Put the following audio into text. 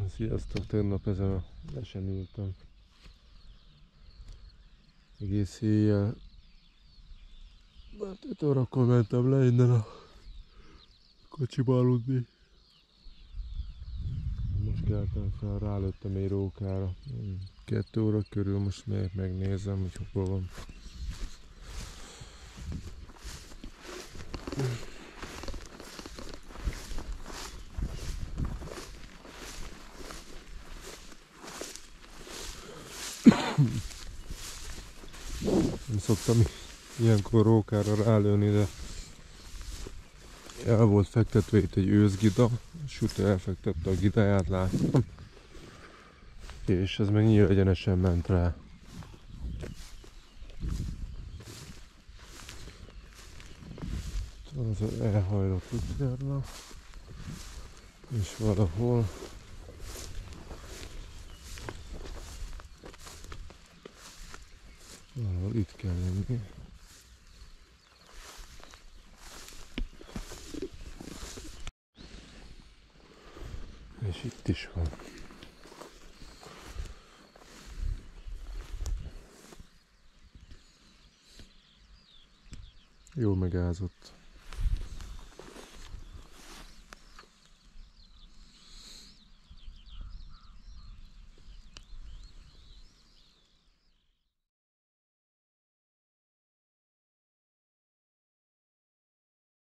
Sziasztok, tegnap ezen a lesen ültem. Egész éjjel. Már 5 órakor mentem le innen a kocsiba aludni. Most keltem fel, rálőttem egy rókára. 2 óra körül, most megyek megnézem, hogy hol van. Nem szoktam ilyenkor rókára rálőni, de el volt fektetve itt egy őszgida, Sütő elfektette a gidáját, láttam. És ez meg nyíl egyenesen ment rá. Az elhajlott utcára. És valahol itt kell lenni. És itt is van. Jól megázott.